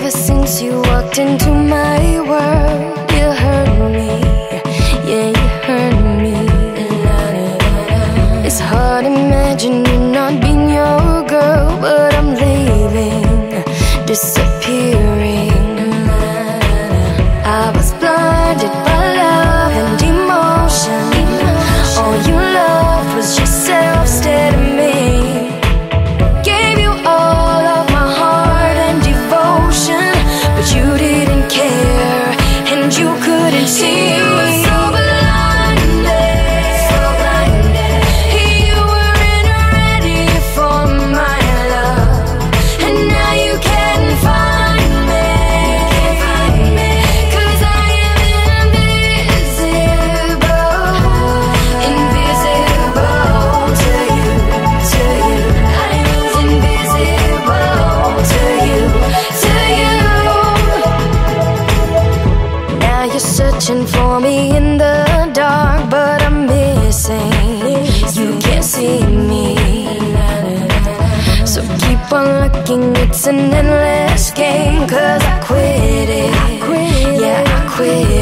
Ever since you walked into my world, you hurt me, yeah, you hurt me. It's hard imagining not being your girl, but I'm leaving, disappearing. I was blinded by love and emotion. All you loved was yourself, instead of me. Gave you all of my heart and devotion, but you didn't care, and you couldn't see. You were so blinded, so blinded. You weren't ready for my love, and now you can't find me, cause I am invisible, invisible to you, to you. I was invisible to you, to you. Now you're searching for me in the dark, but I'm missing. You can't see me, so keep on looking. It's an endless game, cause I quit it. Yeah, I quit